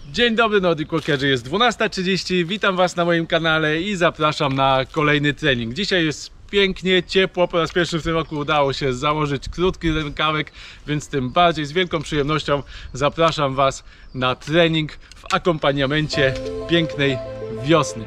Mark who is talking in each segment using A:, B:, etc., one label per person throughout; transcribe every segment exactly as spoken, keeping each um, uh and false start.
A: Dzień dobry Nordic Walkerzy, jest dwunasta trzydzieści, witam Was na moim kanale i zapraszam na kolejny trening. Dzisiaj jest pięknie, ciepło, po raz pierwszy w tym roku udało się założyć krótki rękawek, więc tym bardziej z wielką przyjemnością zapraszam Was na trening w akompaniamencie pięknej wiosny.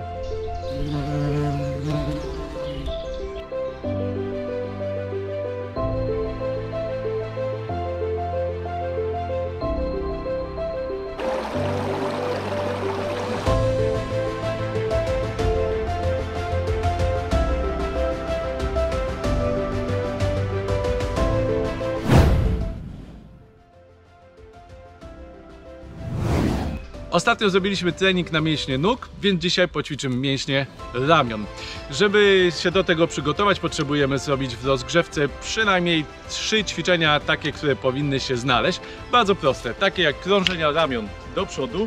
A: Ostatnio zrobiliśmy trening na mięśnie nóg, więc dzisiaj poćwiczymy mięśnie ramion. Żeby się do tego przygotować, potrzebujemy zrobić w rozgrzewce przynajmniej trzy ćwiczenia takie, które powinny się znaleźć. Bardzo proste, takie jak krążenia ramion do przodu,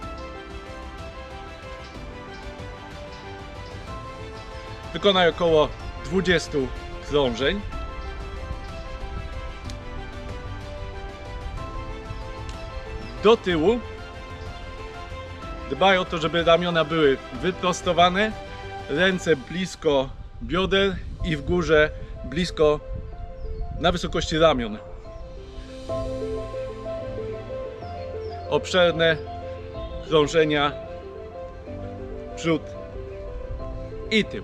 A: wykonaj około dwadzieścia krążeń. Do tyłu. Dbaj o to, żeby ramiona były wyprostowane, ręce blisko bioder i w górze blisko na wysokości ramion. Obszerne krążenia przód i tył.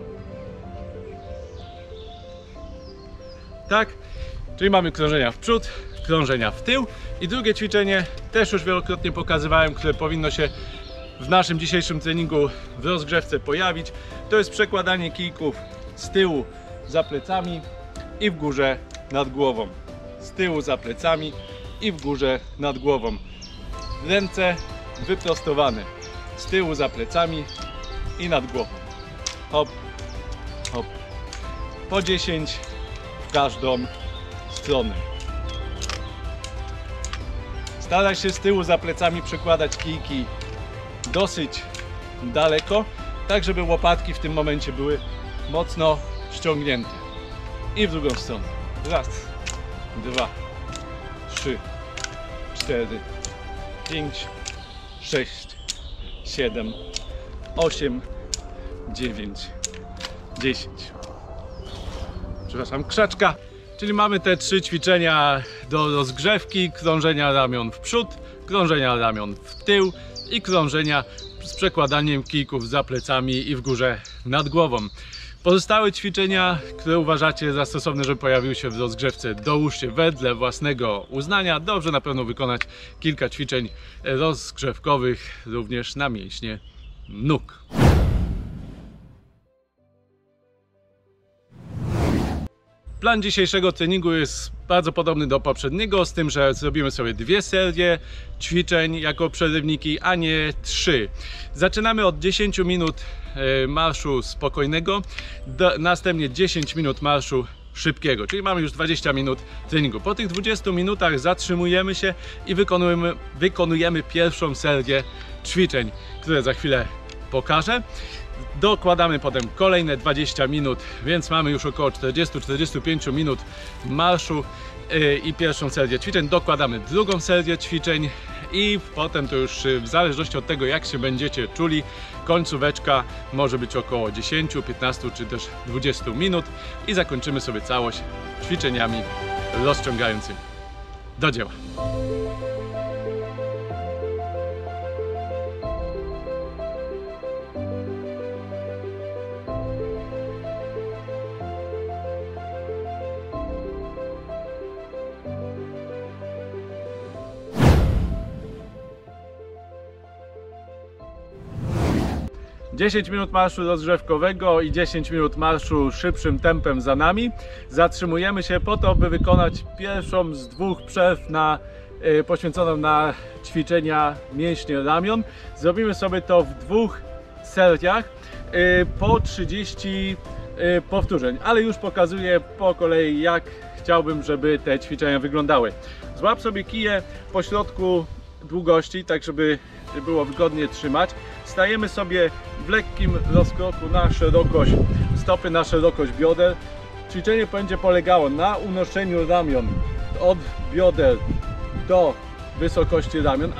A: Tak, czyli mamy krążenia w przód, krążenia w tył. I drugie ćwiczenie też już wielokrotnie pokazywałem, które powinno się w naszym dzisiejszym treningu w rozgrzewce pojawić. To jest przekładanie kijków z tyłu za plecami i w górze nad głową. Z tyłu za plecami i w górze nad głową. Ręce wyprostowane. Z tyłu za plecami i nad głową. Hop, hop. Po dziesięć w każdą stronę. Staraj się z tyłu za plecami przekładać kijki dosyć daleko, tak żeby łopatki w tym momencie były mocno ściągnięte. I w drugą stronę. Raz, dwa, trzy, cztery, pięć, sześć, siedem, osiem, dziewięć, dziesięć. Przepraszam, krzaczka. Czyli mamy te trzy ćwiczenia do rozgrzewki: krążenia ramion w przód, krążenia ramion w tył i krążenia z przekładaniem kijków za plecami i w górze nad głową. Pozostałe ćwiczenia, które uważacie za stosowne, żeby pojawiły się w rozgrzewce, dołóżcie wedle własnego uznania. Dobrze na pewno wykonać kilka ćwiczeń rozgrzewkowych również na mięśnie nóg. Plan dzisiejszego treningu jest bardzo podobny do poprzedniego, z tym, że zrobimy sobie dwie serie ćwiczeń jako przerywniki, a nie trzy. Zaczynamy od dziesięciu minut marszu spokojnego, następnie dziesięć minut marszu szybkiego, czyli mamy już dwadzieścia minut treningu. Po tych dwudziestu minutach zatrzymujemy się i wykonujemy, wykonujemy pierwszą serię ćwiczeń, które za chwilę pokażę. Dokładamy potem kolejne dwadzieścia minut, więc mamy już około czterdzieści do czterdziestu pięciu minut marszu i pierwszą serię ćwiczeń. Dokładamy drugą serię ćwiczeń i potem to już w zależności od tego, jak się będziecie czuli, końcóweczka może być około dziesięciu, piętnastu czy też dwudziestu minut i zakończymy sobie całość ćwiczeniami rozciągającymi. Do dzieła! dziesięć minut marszu rozgrzewkowego i dziesięć minut marszu szybszym tempem za nami. Zatrzymujemy się po to, by wykonać pierwszą z dwóch przerw na, y, poświęconą na ćwiczenia mięśnie ramion. Zrobimy sobie to w dwóch seriach y, po trzydzieści y, powtórzeń, ale już pokazuję po kolei, jak chciałbym, żeby te ćwiczenia wyglądały. Złap sobie kije po środku długości, tak żeby było wygodnie trzymać. Stajemy sobie w lekkim rozkroku na szerokość stopy, na szerokość bioder. Ćwiczenie będzie polegało na unoszeniu ramion od bioder do wysokości ramion, ale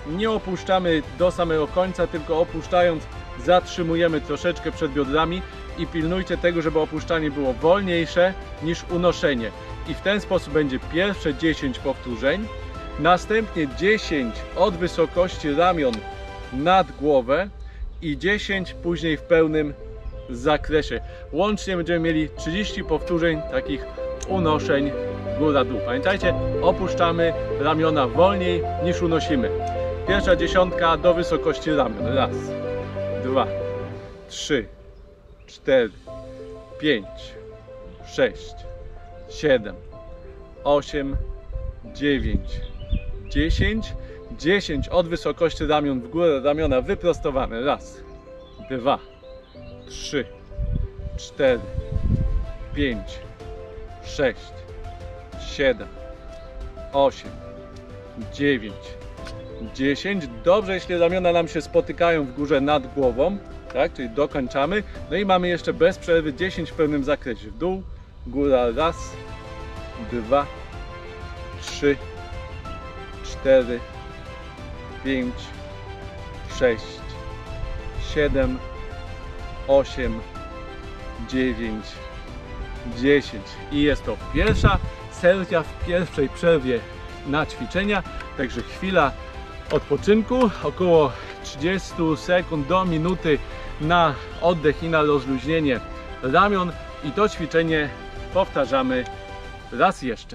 A: nie opuszczamy do samego końca, tylko opuszczając zatrzymujemy troszeczkę przed biodrami i pilnujcie tego, żeby opuszczanie było wolniejsze niż unoszenie. I w ten sposób będzie pierwsze dziesięć powtórzeń, następnie dziesięć od wysokości ramion nad głowę i dziesięć później w pełnym zakresie. Łącznie będziemy mieli trzydzieści powtórzeń takich unoszeń góra-dół. Pamiętajcie, opuszczamy ramiona wolniej niż unosimy. Pierwsza dziesiątka do wysokości ramion. Raz, dwa, trzy, cztery, pięć, sześć, siedem, osiem, dziewięć, dziesięć. dziesięć od wysokości ramion w górę, ramiona wyprostowane. Raz, dwa, trzy, cztery, pięć, sześć, siedem, osiem, dziewięć, dziesięć. Dobrze, jeśli ramiona nam się spotykają w górze nad głową, tak, czyli dokończamy. No i mamy jeszcze bez przerwy dziesięć w pełnym zakresie. W dół, góra, raz, dwa, trzy, cztery, pięć, sześć, siedem, osiem, dziewięć, dziesięć. I jest to pierwsza seria w pierwszej przerwie na ćwiczenia, także chwila odpoczynku, około trzydzieści sekund do minuty na oddech i na rozluźnienie ramion i to ćwiczenie powtarzamy raz jeszcze.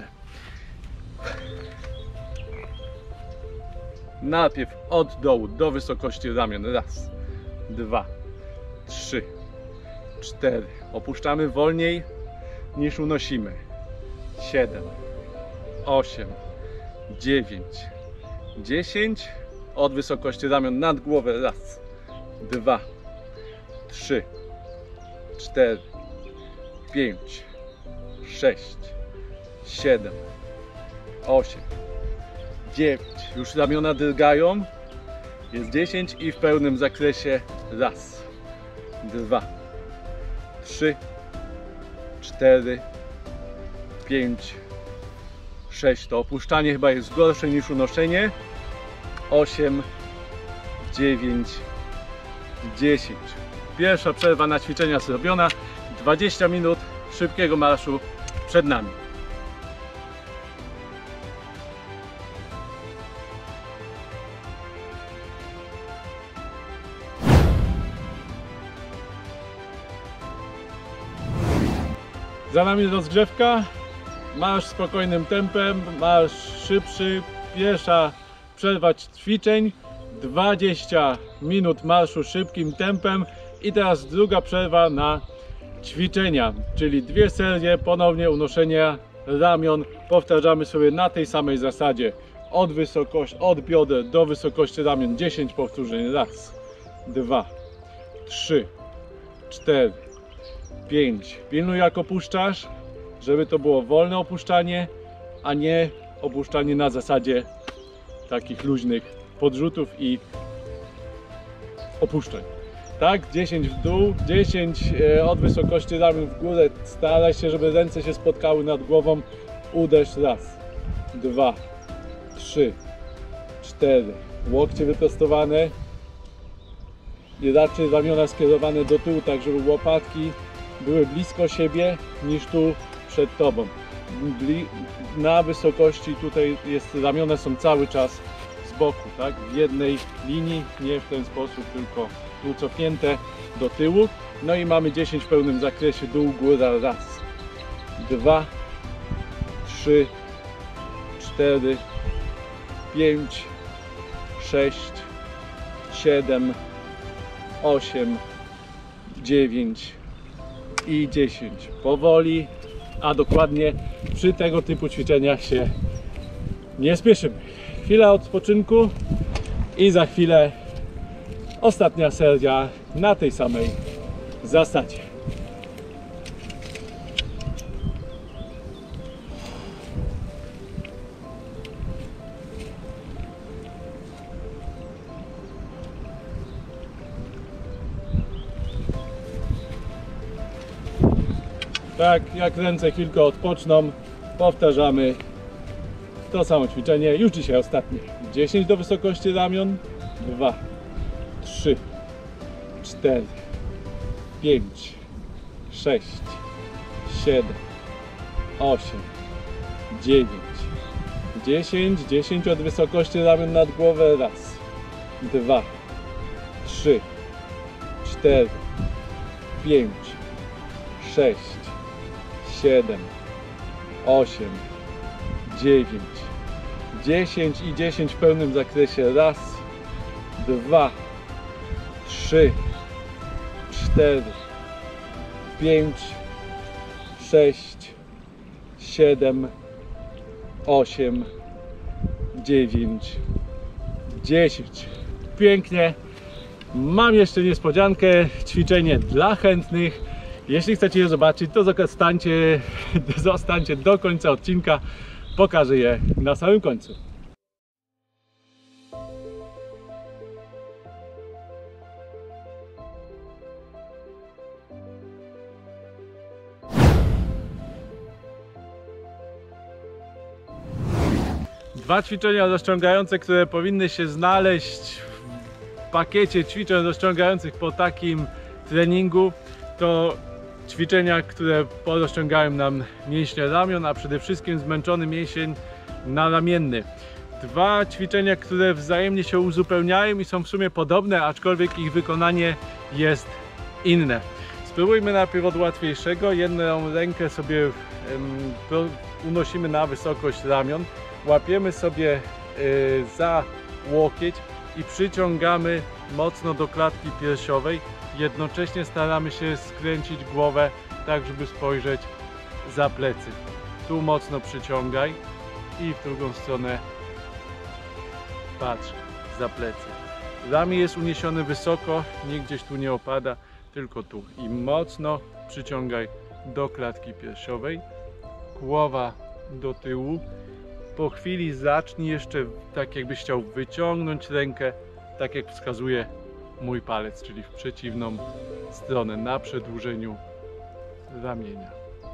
A: Najpierw od dołu do wysokości ramion. Raz, dwa, trzy, cztery. Opuszczamy wolniej niż unosimy. Siedem, osiem, dziewięć, dziesięć. Od wysokości ramion nad głowę. Raz, dwa, trzy, cztery, pięć, sześć, siedem, osiem, dziewięć. Już ramiona drgają. Jest dziesięć i w pełnym zakresie. Raz, dwa, trzy, cztery, pięć, sześć. To opuszczanie chyba jest gorsze niż unoszenie. osiem, dziewięć, dziesięć. Pierwsza przerwa na ćwiczenia zrobiona. dwadzieścia minut szybkiego marszu przed nami. Za nami rozgrzewka, marsz spokojnym tempem, marsz szybszy, pierwsza przerwa ćwiczeń, dwadzieścia minut marszu szybkim tempem i teraz druga przerwa na ćwiczenia, czyli dwie serie ponownie unoszenia ramion, powtarzamy sobie na tej samej zasadzie, od wysokości, od bioder do wysokości ramion, dziesięć powtórzeń, raz, dwa, trzy, cztery, pięć. Pilnuj jak opuszczasz, żeby to było wolne opuszczanie, a nie opuszczanie na zasadzie takich luźnych podrzutów i opuszczeń. Tak, dziesięć w dół, dziesięć od wysokości ramion w górę. Staraj się, żeby ręce się spotkały nad głową. Uderz raz, dwa, trzy, cztery. Łokcie wyprostowane i raczej ramiona skierowane do tyłu, tak żeby łopatki były blisko siebie niż tu przed tobą. Na wysokości tutaj jest, ramiona są cały czas z boku, tak? W jednej linii, nie w ten sposób, tylko tu cofnięte do tyłu. No i mamy dziesięć w pełnym zakresie, dół, góra, raz, dwa, trzy, cztery, pięć, sześć, siedem, osiem, dziewięć i dziesięć. Powoli, a dokładnie przy tego typu ćwiczeniach się nie spieszymy. Chwila odpoczynku i za chwilę ostatnia seria na tej samej zasadzie. Tak, jak ręce chwilkę odpoczną, powtarzamy to to samo ćwiczenie, już dzisiaj ostatnie. dziesięć do wysokości ramion, dwa, trzy, cztery, pięć, sześć, siedem, osiem, dziewięć, dziesięć, dziesięć od wysokości ramion nad głowę, raz, dwa, trzy, cztery, pięć, sześć, siedem, osiem, dziewięć, dziesięć i dziesięć w pełnym zakresie, raz, dwa, trzy, cztery, pięć, sześć, siedem, osiem, dziewięć, dziesięć. Pięknie. Mam jeszcze niespodziankę, ćwiczenie dla chętnych. Jeśli chcecie je zobaczyć, to zostańcie, zostańcie do końca odcinka. Pokażę je na samym końcu. Dwa ćwiczenia rozciągające, które powinny się znaleźć w pakiecie ćwiczeń rozciągających po takim treningu, to ćwiczenia, które porozciągają nam mięśnie ramion, a przede wszystkim zmęczony mięsień naramienny. Dwa ćwiczenia, które wzajemnie się uzupełniają i są w sumie podobne, aczkolwiek ich wykonanie jest inne. Spróbujmy najpierw od łatwiejszego. Jedną rękę sobie um, unosimy na wysokość ramion, łapiemy sobie y, za łokieć i przyciągamy mocno do klatki piersiowej. Jednocześnie staramy się skręcić głowę tak, żeby spojrzeć za plecy. Tu mocno przyciągaj i w drugą stronę patrz za plecy. Ramię jest uniesione wysoko, nie gdzieś tu nie opada, tylko tu. I mocno przyciągaj do klatki piersiowej. Głowa do tyłu. Po chwili zacznij jeszcze tak, jakbyś chciał wyciągnąć rękę, tak jak wskazuje mój palec, czyli w przeciwną stronę, na przedłużeniu ramienia.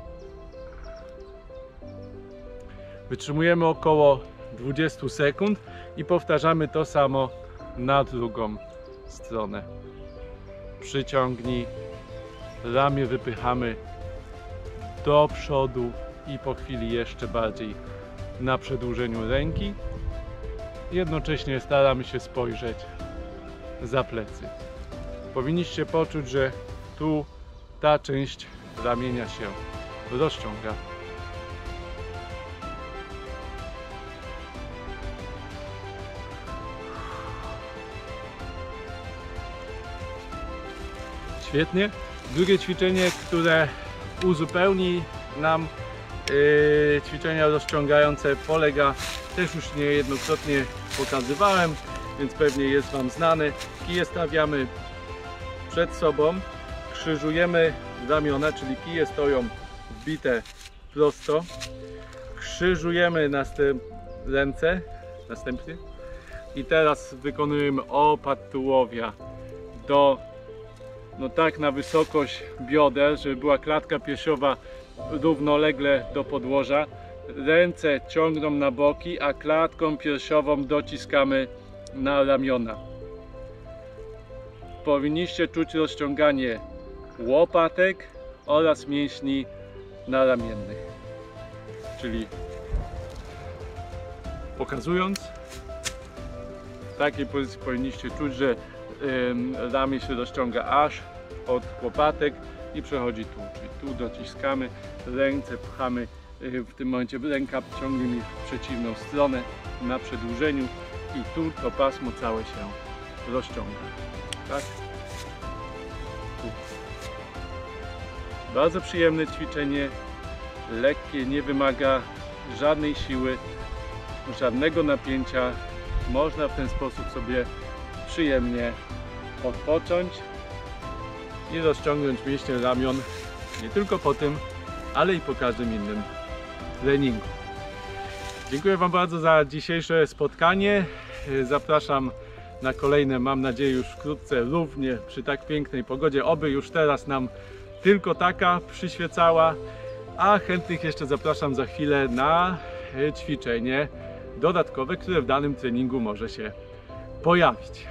A: Wytrzymujemy około dwadzieścia sekund i powtarzamy to samo na drugą stronę. Przyciągnij, ramię wypychamy do przodu i po chwili jeszcze bardziej na przedłużeniu ręki. Jednocześnie staramy się spojrzeć za plecy. Powinniście poczuć, że tu ta część ramienia się rozciąga. Świetnie. Drugie ćwiczenie, które uzupełni nam yy, ćwiczenia rozciągające, polega, też już niejednokrotnie pokazywałem, więc pewnie jest Wam znany. Kije stawiamy przed sobą, krzyżujemy ramiona, czyli kije stoją wbite prosto, krzyżujemy następ ręce następnie i teraz wykonujemy opad tułowia do, no tak, na wysokość bioder, żeby była klatka piersiowa równolegle do podłoża. Ręce ciągną na boki, a klatką piersiową dociskamy na ramiona. Powinniście czuć rozciąganie łopatek oraz mięśni naramiennych. Czyli pokazując, w takiej pozycji powinniście czuć, że ramię się rozciąga aż od łopatek i przechodzi tu, czyli tu dociskamy, ręce pchamy, w tym momencie ręka ciągniemy w przeciwną stronę na przedłużeniu i tu to pasmo całe się rozciąga. Tak? Tu. Bardzo przyjemne ćwiczenie, lekkie, nie wymaga żadnej siły, żadnego napięcia. Można w ten sposób sobie przyjemnie odpocząć i rozciągnąć mięśnie ramion nie tylko po tym, ale i po każdym innym treningu. Dziękuję Wam bardzo za dzisiejsze spotkanie. Zapraszam na kolejne, mam nadzieję już wkrótce, równie przy tak pięknej pogodzie. Oby już teraz nam tylko taka przyświecała, a chętnych jeszcze zapraszam za chwilę na ćwiczenie dodatkowe, które w danym treningu może się pojawić.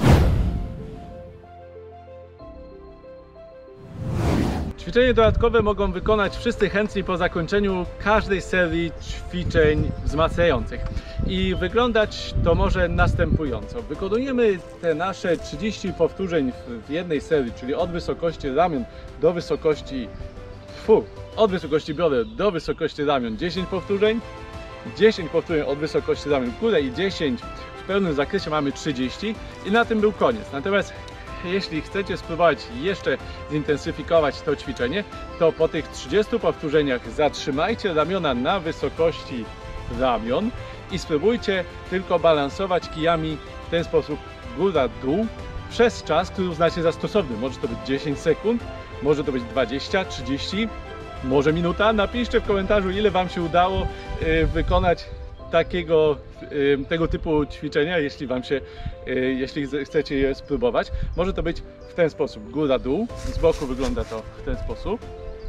A: Ćwiczenie dodatkowe mogą wykonać wszyscy chętni po zakończeniu każdej serii ćwiczeń wzmacniających. I wyglądać to może następująco. Wykonujemy te nasze trzydzieści powtórzeń w jednej serii, czyli od wysokości ramion do wysokości fu, od wysokości bioder do wysokości ramion dziesięć powtórzeń, dziesięć powtórzeń od wysokości ramion w górę i dziesięć w pełnym zakresie mamy trzydzieści i na tym był koniec. Natomiast jeśli chcecie spróbować jeszcze zintensyfikować to ćwiczenie, to po tych trzydziestu powtórzeniach zatrzymajcie ramiona na wysokości ramion i spróbujcie tylko balansować kijami w ten sposób góra-dół przez czas, który uznacie za stosowny. Może to być dziesięć sekund, może to być dwadzieścia, trzydzieści, może minuta. Napiszcie w komentarzu, ile Wam się udało yy, wykonać takiego, yy, tego typu ćwiczenia, jeśli Wam się, yy, jeśli chcecie je spróbować. Może to być w ten sposób, góra-dół, z boku wygląda to w ten sposób,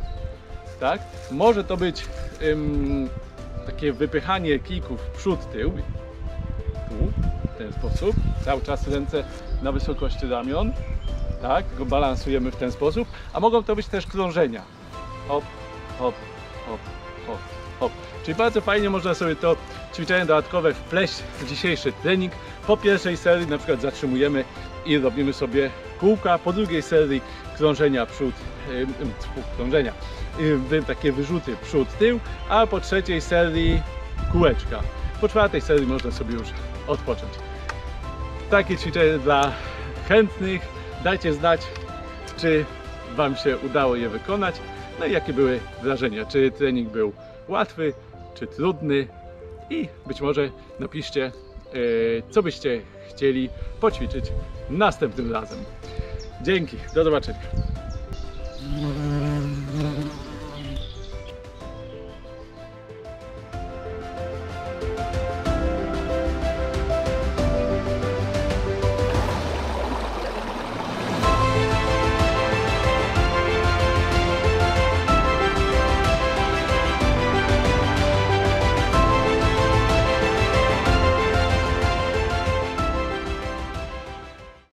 A: tak? Może to być yy, takie wypychanie kijków przód-tył, tu, w ten sposób, cały czas ręce na wysokości ramion, tak, go balansujemy w ten sposób, a mogą to być też krążenia, hop, hop, hop, hop, hop, czyli bardzo fajnie można sobie to ćwiczenie dodatkowe wpleść w dzisiejszy trening. Po pierwszej serii na przykład zatrzymujemy i robimy sobie kółka, po drugiej serii krążenia przód, yy, krążenia, yy, takie wyrzuty przód-tył, a po trzeciej serii kółeczka. Po czwartej serii można sobie już odpocząć. Takie ćwiczenie dla chętnych. Dajcie znać, czy Wam się udało je wykonać, no i jakie były wrażenia, czy trening był łatwy, czy trudny i być może napiszcie, co byście chcieli poćwiczyć następnym razem. Dzięki, do zobaczenia.